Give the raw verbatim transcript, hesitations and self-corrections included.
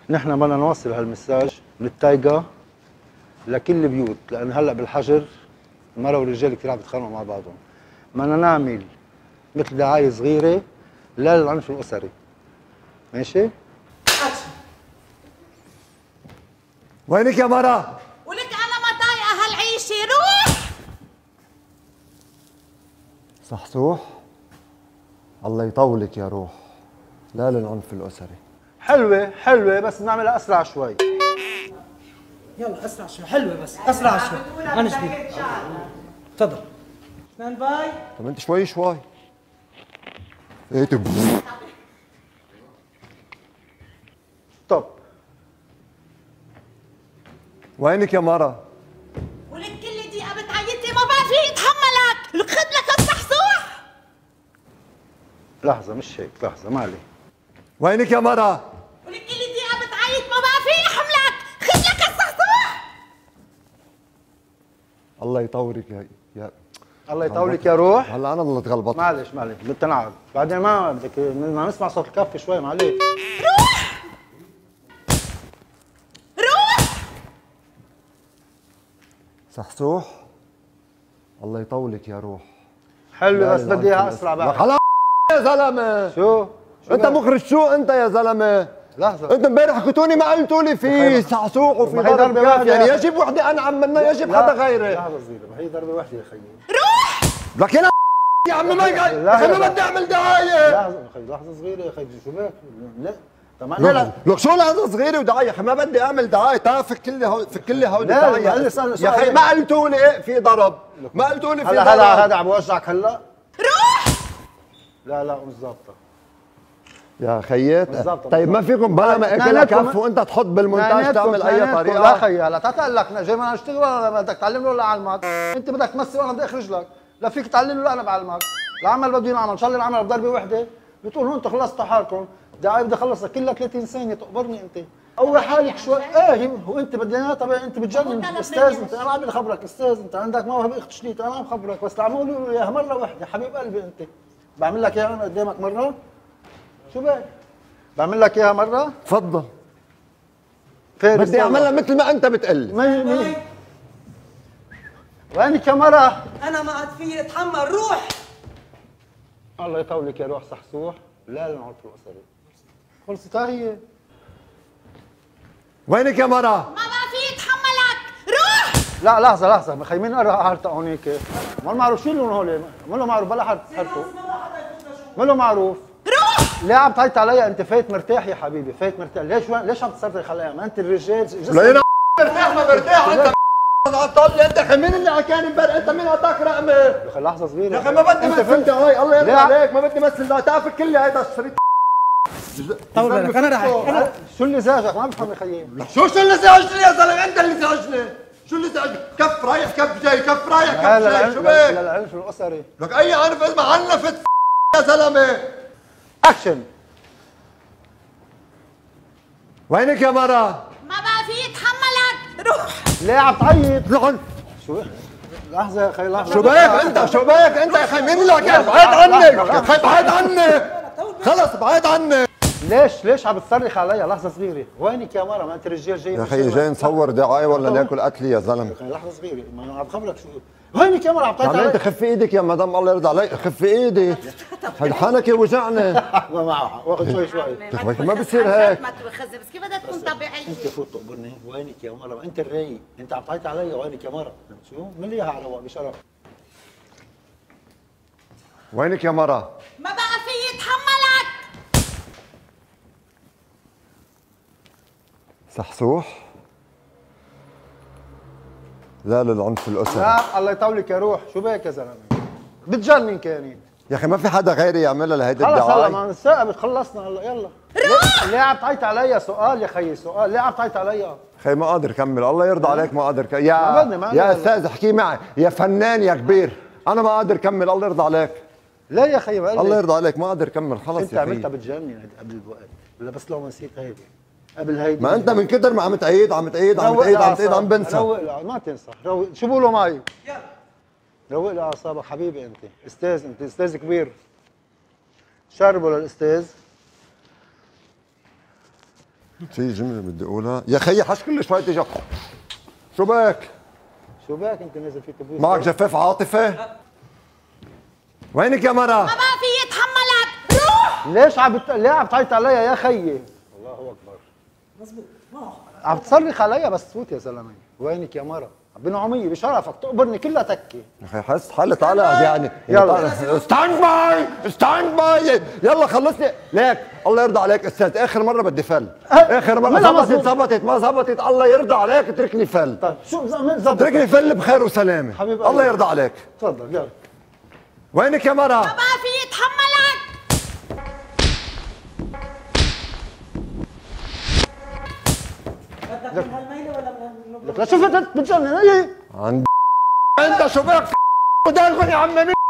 نحن بدنا نوصل هالمساج من التايجا لكل البيوت، لأن هلا بالحجر المرأة والرجال كثير عم يتخانقوا مع بعضهم. بدنا نعمل مثل دعاية صغيرة لا للعنف الأسري. ماشي؟ وينك يا مرة؟ ولك أنا ما طايقة هالعيشة، روح! صحصوح الله يطولك يا روح، لا للعنف الأسري. حلوة حلوة بس نعملها أسرع شوي. يلا اسرع شوي، حلوه بس اسرع شوي. انا شوي تفضل. ستاند باي. طب انت شوي شوي. ايه تب طب وينك يا مرة؟ ولك كل دقيقة بتعيطي ما بقى في يتحملك، لك خد لك الصحصوح. لحظة مش هيك، لحظة ما عليه. وينك يا مرة؟ ولك كل دقيقة بتعيط ما بقى في يحملك، خد لك الصحصوح. الله يطورك يا يا الله يطولك يا روح. هلا انا ضلت غلبطك. معلش معلش بتنعب، بعدين ما بدك بدنا نسمع صوت الكف شوي معلش. روح روح. صحصوح الله يطولك يا روح. حلو بس بدي اياها اسرع بعد. خلاص يا زلمه. شو؟ شو انت مخرج شو انت يا زلمه؟ لحظة انت امبارح حكيتوني ما قلتوا لي في صحصوح وفي ضرب كاف، يعني يجب وحده انعم منها، يجب حدا غيري. لحظة صغيرة، ما هي ضربة واحدة يا خيي. روح لك يا يا عم ما يا اخي ما بدي اعمل دعايه. لحظة يا خيي، لحظة صغيرة يا خيي، شو بك؟ لا طب ما انا لا لك شو لحظة صغيرة ودعاية؟ يا اخي ما بدي اعمل دعاية، تعال فك لي هو فك لي هول الدعاية. يا اخي ما قلتوا لي في ضرب، ما قلتوا لي في ضرب. هلا هلا هذا عم بوجعك هلا؟ روح. لا لا مش ظابطة يا خيات. بالضبط. طيب ما فيكم بلا ما اكلها كف وانت تحط بالمونتاج تعمل اي طريقه؟ لا خيي هلا تعال لك جاي بدنا نشتغل ولا بدك تعلمني ولا اعلمك؟ انت بدك تمثل وانا بدي اخرج لك، لا فيك تعلمني ولا انا بعلمك. العمل بده ينعمل، ان شاء الله العمل بضربه وحده بتقول هون انت خلصت حالكم، دعايه بدي اخلصها كلها ثلاثين ثانيه تقبرني انت. قوي حالك شوي، ايه هو انت بدنا طبعا انت بتجنن استاذ انت، انا عم خبرك استاذ انت عندك موهبه اخت شديد، انا عم خبرك بس عم اقول اياها مره واحده حبيب قلبي انت. بعمل لك اياها انا قدامك مره؟ شو بك؟ بعمل لك اياها مره؟ تفضل. فارس بدي اعملها مثل ما انت بتقلي. مي مي وينك يا مرة؟ انا ما عاد في اتحمل، روح. الله يطولك يا روح صحصوح، لا للعنف الاسري. خلصت هي. وينك يا مرة؟ ما بقى في يتحملك، روح. لا لحظة لحظة، مخي مين قرا حارته هونيك؟ ما معروف شو اللون هول؟ ما له معروف بلا حارته. ما له معروف. روح. ليه عم تعيط عليا؟ انت فايت مرتاح يا حبيبي، فايت مرتاح، ليش ليش عم تصرخ عليها؟ ما انت الرجال لينا مرتاح ما مرتاح انت طلع انت مين اللي حكاني امبارح؟ انت مين اعطاك رقمه؟ يا اخي لحظة صغيرة يا اخي ما بدي مثل دعاية، الله يرضى عليك ما بدي مثل دعاية، تعال فك لي هيدا الشريط. طول بالك انا راح انا شو اللي زعجك؟ ما بفهم يا خيي. شو شو اللي زعجني يا زلمه؟ انت اللي زعجني. شو اللي زعجني؟ كف رايح كف جاي، كف رايح كف جاي، شو بك؟ لا العنف الاسري. لك اي عنف اسمع عنفت يا زلمه. اكشن. وينك يا مرة؟ ما بقى في يتحملك، روح. ليه عم تعيط؟ لعن شو لحظة يا خي لحظة. شو بك انت؟ شو بك انت يا اخي؟ مين اللي حكى؟ بعيد عني يا اخي، بعيد عني. خلص بعيد عني. ليش ليش عم بتصرخ علي؟ لحظة صغيرة، وينك يا مرة؟ ما انت رجال جاي. يا اخي جاي نصور دعاية ولا ناكل اكل يا زلمة؟ لحظة صغيرة، ما انا عم بخبرك شو. وينك يا مرة؟ عم تعيط عم علي؟ انت خفي ايدك يا مدام الله يرضى عليك، خفي ايدك. الحنكة وجعني. ما معه، واخذ شوي شوي. ما بصير هيك. ما تخزي بس كيف بدها تكون طبيعية؟ انت فوت تقبرني، وينك يا مرة؟ انت الرايق، انت عم تعيط علي، وينك يا مرة؟ شو؟ من لي اياها على رواق بشرف. وينك يا مرة؟ ما بقى في يتحملك. صحصوح لا للعنف الاسري. لا الله يطولك يا روح، شو بك يا زلمه؟ بتجنن كانت. يا اخي ما في حدا غيري يعملها لهيدي خلص الدعاية. هلا ما الثاقبت خلصنا هلا يلا. ليه, ليه عم تعيط علي؟ سؤال يا خيي سؤال، ليه عم تعيط علي؟ خي ما قادر كمل، الله يرضى عليك ما قادر كمل. يا ما بدنا- ما يا بدنا. استاذ احكي معي، يا فنان يا كبير، انا ما قادر كمل الله يرضى عليك. ليه يا خيي؟ الله يرضى عليك ما قادر كمل خلص انت يا عملتها خيي. بتجنن قبل الوقت، ولا بس لو ما نسيت هيدي قبل هيدي. ما انت من كتر ما عم تعيد عم تعيد عم تعيد عم تعيد عم بنسى. روق لي ما تنسى، روق شو بقولوا معي؟ روق لي اعصابك حبيبي، انت استاذ، انت استاذ كبير. شربوا للاستاذ. في جمله بدي اقولها يا خيي حش كل شوي تيجي. شو بك؟ شو بك انت نازل فيك تبوس؟ معك جفاف عاطفه؟ وينك يا مرة؟ ما بقى في يتحملك، روح. ليش عم بت... ليه عم تعيط عليا يا خيي؟ الله اكبر. مزبوط ما عم تصرخ عليا بس فوت يا زلمه. وينك يا مرة؟ بنعومية بشرفك تقبرني كلها تكه. يا اخي حس حالة علق يعني. يلا ستاند باي ستاند باي يلا خلصني ليك الله يرضى عليك استاذ اخر مرة بدي فل. اخر مرة زبطت زبطت ما زبطت الله يرضى عليك اتركني فل. طيب شو زبط؟ اتركني فل بخير وسلامة. حبيب الله يرضى عليك. تفضل يلا. وينك يا مرة؟ ما بقى في يتحملك. بدك من هالميله ولا من لك لا شفت بتجنن ايه؟ عند انت شو بك وداخل يا عم مين